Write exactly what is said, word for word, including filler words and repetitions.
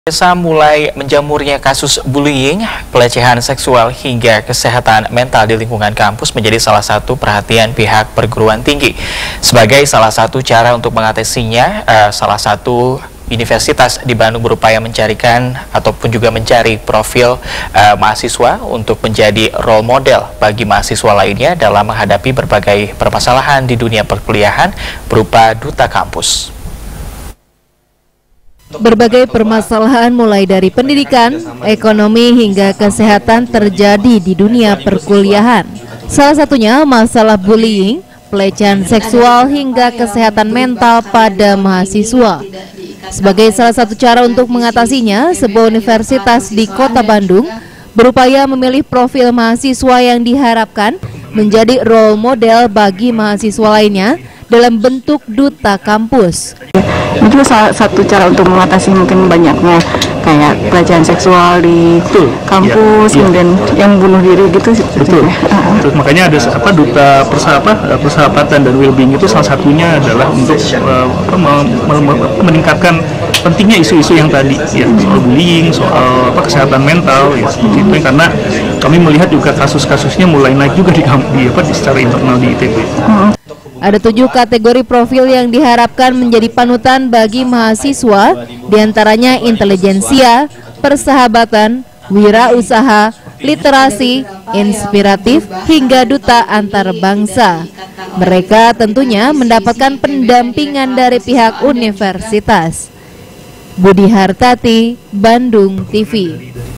Desa mulai menjamurnya kasus bullying, pelecehan seksual hingga kesehatan mental di lingkungan kampus menjadi salah satu perhatian pihak perguruan tinggi. Sebagai salah satu cara untuk mengatasinya, eh, salah satu universitas di Bandung berupaya mencarikan ataupun juga mencari profil eh, mahasiswa untuk menjadi role model bagi mahasiswa lainnya dalam menghadapi berbagai permasalahan di dunia perkuliahan berupa duta kampus. Berbagai permasalahan mulai dari pendidikan, ekonomi hingga kesehatan terjadi di dunia perkuliahan. Salah satunya masalah bullying, pelecehan seksual hingga kesehatan mental pada mahasiswa. Sebagai salah satu cara untuk mengatasinya, sebuah universitas di Kota Bandung berupaya memilih profil mahasiswa yang diharapkan menjadi role model bagi mahasiswa lainnya dalam bentuk duta kampus. Itu salah satu cara untuk mengatasi mungkin banyaknya kayak pelecehan seksual di Betul. kampus, ya, kemudian ya. yang bunuh diri gitu. Betul. Uh-huh. Terus makanya ada apa duta persahabatan, persahabatan dan well-being itu salah satunya adalah untuk uh, apa, meningkatkan pentingnya isu-isu yang tadi ya, soal bullying, soal apa kesehatan mental ya seperti itu, karena kami melihat juga kasus-kasusnya mulai naik juga di, di apa di secara internal di I T B. Uh-huh. Ada tujuh kategori profil yang diharapkan menjadi panutan bagi mahasiswa, diantaranya intelijensia, persahabatan, wirausaha, literasi, inspiratif, hingga duta antar bangsa. Mereka tentunya mendapatkan pendampingan dari pihak universitas. Budi Hartati, Bandung T V.